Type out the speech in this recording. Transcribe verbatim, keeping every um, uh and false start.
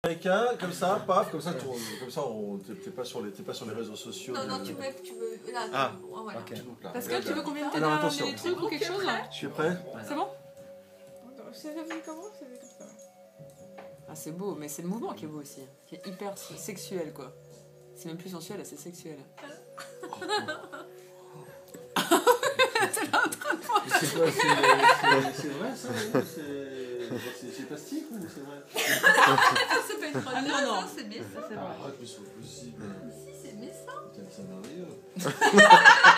Américain, comme ça, paf, comme ça, tu, comme ça, on t'es pas sur les, t'es pas sur les réseaux sociaux. Non, de... non, tu peux, tu veux, là, ah, voilà. Okay. Là, Pascal, tu veux qu'on vienne t'aider alors, à attention. ramener des trucs ou quelque chose? Je suis prêt. C'est bon? Ça fait comment? Ça fait comme ça. Ah, c'est beau, mais c'est le mouvement qui est beau aussi, qui est hyper sexuel, quoi. C'est même plus sensuel, c'est sexuel. C'est quoi? C'est vrai ça? C'est plastique ou c'est vrai? C'est pas une Ah non, non, c'est méchant. c'est vrai. Arrête, mais c'est pas possible. Si, c'est méchant. C'est merveilleux.